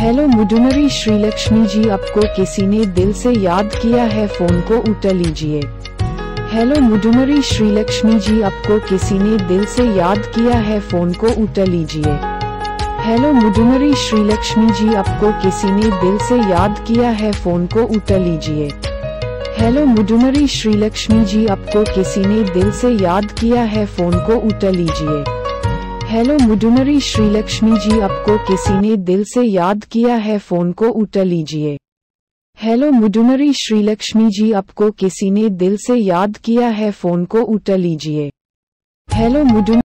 Hello मुडुनरी Sreelakshmi जी, आपको किसी ने दिल से याद किया है, फोन को उठा लीजिए। हेलो मुडुनरी श्रीलक्ष्मी जी, आपको किसी ने दिल से याद किया है, फोन को उठा लीजिए। हेलो मुडुनरी श्रीलक्ष्मी जी, आपको किसी ने दिल से याद किया है, फोन को उठा लीजिए। हेलो मुडुनरी श्रीलक्ष्मी जी, आपको किसी ने दिल से याद किया है, फोन को उठा लीजिए। हेलो मुडुनरी श्रीलक्ष्मी जी, आपको किसी ने दिल से याद किया है, फोन को उठा लीजिए। हेलो मुडुनरी श्रीलक्ष्मी जी, आपको किसी ने दिल से याद किया है, फोन को उठा लीजिए। हेलो मुडुनरी